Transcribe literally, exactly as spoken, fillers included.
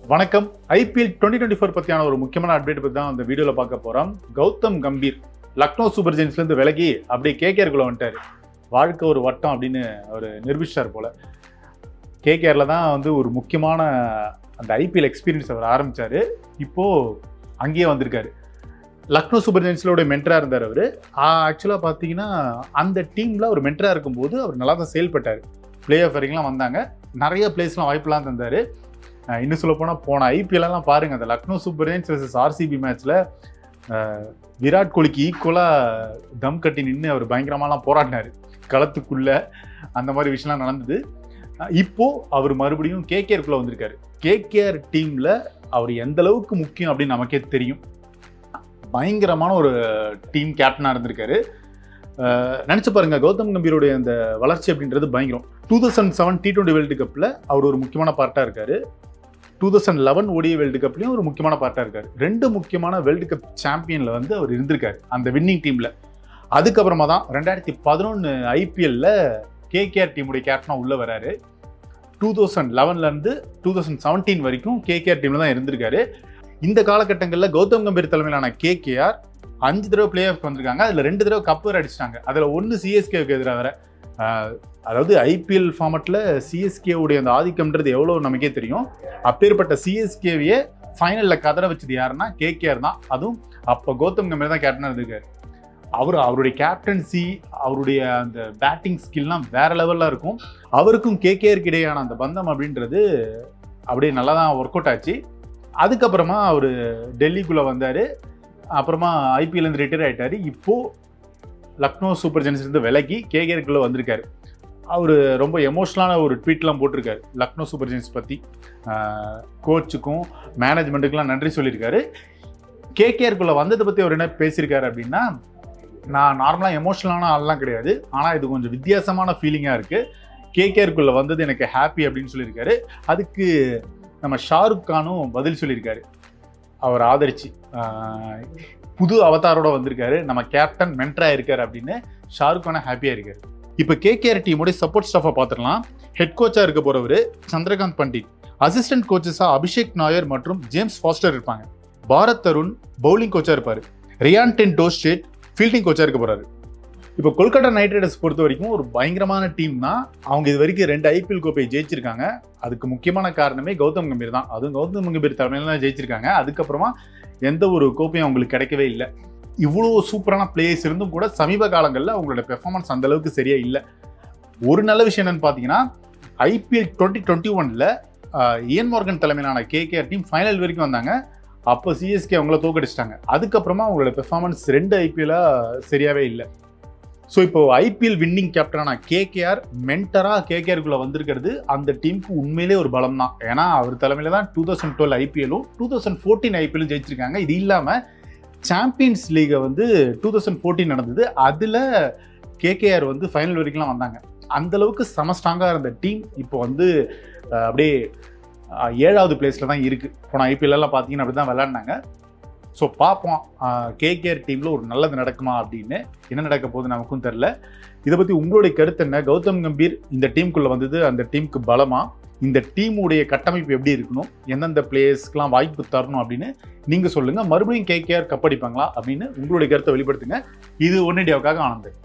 வணக்கம். IPL twenty twenty four பற்றியான ஒரு முக்கியமான அப்டேட் பற்றி தான் அந்த வீடியோவில் பார்க்க போகிறோம். கௌதம் கம்பீர் லக்னோ சூப்பர் ஜெயின்ஸ்லேருந்து விலகி அப்படியே கேகேஆருக்குள்ளே வந்துட்டார். வாழ்க்கை ஒரு வட்டம் அப்படின்னு அவர் நிரூபிச்சார் போல். கேகேஆரில் தான் வந்து ஒரு முக்கியமான அந்த ஐபிஎல் எக்ஸ்பீரியன்ஸ் அவர் ஆரம்பித்தார். இப்போது அங்கேயே வந்திருக்காரு. லக்னோ சூப்பர் ஜெயின்ஸோட மென்டராக இருந்தார் அவர். ஆக்சுவலாக பார்த்தீங்கன்னா அந்த டீமில் ஒரு மென்டராக இருக்கும்போது அவர் நல்லா தான் செயல்பட்டார். பிளே ஆஃப் வரைக்கும்லாம் வந்தாங்க. நிறைய பிளேஸ்லாம் வாய்ப்பெலாம் தந்தார். இன்னும் சொல்ல போனால் போன ஐபிஎல்லாம் பாருங்கள், அந்த Lucknow super giants versus RCB மேட்ச்சில் விராட் கோலிக்கு ஈக்குவலாக தம் கட்டி நின்று அவர் பயங்கரமாலாம் போராடினார் களத்துக்குள்ளே. அந்த மாதிரி விஷயம்லாம் நடந்தது. இப்போது அவர் மறுபடியும் கேகேஆருக்குள்ளே வந்திருக்காரு. கேகேஆர் டீமில் அவர் எந்த அளவுக்கு முக்கியம் அப்படின்னு நமக்கே தெரியும். பயங்கரமான ஒரு டீம் கேப்டனாக இருந்திருக்காரு. நினச்சி பாருங்கள், கௌதம் கம்பீருடைய அந்த வளர்ச்சி அப்படின்றது பயங்கரம். Two thousand seven T twenty world கப்பில் அவர் ஒரு முக்கியமான பார்ட்டாக இருக்கார். Two thousand eleven ODI world கப்லையும் ஒரு முக்கியமான பார்ட்டாக இருக்கார். ரெண்டு முக்கியமான வேர்ல்டு கப் சாம்பியனில் வந்து அவர் இருந்திருக்காரு அந்த வின்னிங் டீமில். அதுக்கப்புறமா தான் ரெண்டாயிரத்தி பதினொன்று ஐபிஎல்ல கேகேஆர் டீமுடைய கேப்டனாக உள்ளே வராரு. டூ தௌசண்ட் லெவன்லேருந்து டூ தௌசண்ட் செவன்டீன் வரைக்கும் கேகேஆர் டீமில் தான் இருந்திருக்காரு. இந்த காலகட்டங்களில் கௌதம் கம்பீர் தலைமையிலான கேகேஆர் அஞ்சு தடவை பிளே ஆஃப் வந்திருக்காங்க. அதில் ரெண்டு தடவை கப் வேறு அடிச்சிட்டாங்க. அதில் ஒன்று சிஎஸ்கேவுக்கு எதிராக வேற. அதாவது ஐபிஎல் ஃபார்மெட்டில் சிஎஸ்கேவுடைய அந்த ஆதிக்கம்ன்றது எவ்வளோ நமக்கே தெரியும். அப்பேற்பட்ட சிஎஸ்கேவையே ஃபைனலில் கதற வச்சது யாருன்னா கேகேஆர் தான். அதுவும் அப்போ கௌதம் கம்பீர் தான் கேப்டனாக இருந்திருக்காரு. அவர் அவருடைய கேப்டன்சி, அவருடைய அந்த பேட்டிங் ஸ்கில்லாம் வேற லெவலில் இருக்கும். அவருக்கும் கேகேஆருக்கு இடையான அந்த பந்தம் அப்படின்றது அப்படியே நல்லா தான் ஒர்க் அவுட் ஆச்சு. அதுக்கப்புறமா அவர் டெல்லிக்குள்ளே வந்தார். அப்புறமா ஐபிஎல்லேருந்து ரிட்டையர் ஆகிட்டார். இப்போது லக்னோ சூப்பர் ஜெயின்ஸ்லேருந்து விலகி கேகேஆருக்குள்ளே வந்திருக்காரு. அவர் ரொம்ப எமோஷ்னலான ஒரு ட்வீட்லாம் போட்டிருக்காரு லக்னோ சூப்பர் ஜெயின்ஸ் பற்றி. கோச்சுக்கும் மேனேஜ்மெண்ட்டுக்கெலாம் நன்றி சொல்லியிருக்காரு. கேகேஆருக்குள்ளே வந்ததை பற்றி அவர் என்ன பேசியிருக்காரு அப்படின்னா, நான் நார்மலாக எமோஷ்னலான ஆள்லாம் கிடையாது, ஆனால் இது கொஞ்சம் வித்தியாசமான ஃபீலிங்காக இருக்குது. கேகேஆருக்குள்ளே வந்தது எனக்கு ஹாப்பி அப்படின்னு சொல்லியிருக்காரு. அதுக்கு நம்ம ஷாருக் கானும் பதில் சொல்லியிருக்காரு. அவர் ஆதரிச்சு புது அவதாரோட வந்திருக்காரு, நம்ம கேப்டன் மென்டராக இருக்காரு அப்படின்னு ஷாருக் கான ஹாப்பியாக இருக்காரு. இப்போ கேகேஆர் டீமோடைய சப்போர்ட் ஸ்டாஃபை பார்த்துடலாம். ஹெட் கோச்சாக இருக்க போகிறவர் சந்திரகாந்த் பண்டிட், அசிஸ்டன்ட் கோச்சஸாக அபிஷேக் நாயர் மற்றும் ஜேம்ஸ் ஃபாஸ்டர் இருப்பாங்க. பாரத் தருண் பவுலிங் கோச்சாக இருப்பார். ரியான் டென் டோஸ்டேட் ஃபீல்டிங் கோச்சாக இருக்க போகிறாரு. இப்போ கொல்கத்தா நைட் ரைடர்ஸ் பொறுத்த வரைக்கும் ஒரு பயங்கரமான டீம் தான். அவங்க இது வரைக்கும் ரெண்டு ஐபிஎல் கோப்பை ஜெயிச்சிருக்காங்க. அதுக்கு முக்கியமான காரணமே கௌதம் கம்பீர் தான். அதுவும் கௌதம் கம்பீர் தலைமையில் தான் ஜெயிச்சிருக்காங்க. அதுக்கப்புறமா எந்த ஒரு கோப்பையும் அவங்களுக்கு கிடைக்கவே இல்லை. இவ்வளோ சூப்பரான பிளேயர்ஸ் இருந்தும் கூட சமீப காலங்களில் அவங்களோட பெர்ஃபார்மன்ஸ் அந்த அளவுக்கு சரியா இல்லை. ஒரு நல்ல விஷயம் என்னன்னு பார்த்தீங்கன்னா, ஐபிஎல் டுவெண்ட்டி டுவெண்ட்டி ஒன்ல இயன் மார்கன் தலைமையிலான கேகேஆர் டீம் ஃபைனல் வரைக்கும் வந்தாங்க. அப்போ சிஎஸ்கே அவங்கள தோக்கடிச்சிட்டாங்க. அதுக்கப்புறமா அவங்களோட பெர்ஃபார்மன்ஸ் ரெண்டு ஐபிஎல்லாக சரியாகவே இல்லை. ஸோ இப்போ ஐபிஎல் வின்னிங் கேப்டனான கேகேஆர் மென்டராக கேகேஆருக்குள்ளே வந்திருக்கிறது அந்த டீமுக்கு உண்மையிலே ஒரு பலம் தான். ஏன்னா அவர் தலைமையில் தான் டூ தௌசண்ட் டுவெல் ஐபிஎல்லும் டூ தௌசண்ட் ஃபோர்டீன் ஐபிஎல்லும் ஜெயிச்சிருக்காங்க. இது இல்லாமல் சாம்பியன்ஸ் லீகை வந்து டூ தௌசண்ட் ஃபோர்டீன் நடந்தது. அதில் கேகேஆர் வந்து ஃபைனல் வரைக்கும்லாம் வந்தாங்க. அந்தளவுக்கு செம ஸ்ட்ராங்காக இருந்த டீம் இப்போ வந்து அப்படியே ஏழாவது பிளேஸில் தான் இருக்குது. போன ஐபிஎல்லாம் பார்த்தீங்கன்னா அப்படி தான் விளையாடினாங்க. ஸோ பார்ப்போம் கேகேஆர் டீமில் ஒரு நல்லது நடக்குமா அப்படின்னு. என்ன நடக்க போகுது நமக்கும் தெரில. இதை பற்றி உங்களுடைய கருத்து என்ன? கௌதம் கம்பீர் இந்த டீமுக்குள்ளே வந்தது அந்த டீமுக்கு பலமா? இந்த டீமுடைய கட்டமைப்பு எப்படி இருக்கணும்? எந்தெந்த பிளேயர்ஸ்க்கெலாம் வாய்ப்பு தரணும் அப்படின்னு நீங்கள் சொல்லுங்கள். மறுபடியும் கேகேஆர் கப்படிப்பாங்களா அப்படின்னு உங்களுடைய கருத்தை வெளிப்படுத்துங்க. இது ஒன் இண்டியாவுக்காக ஆனந்த்.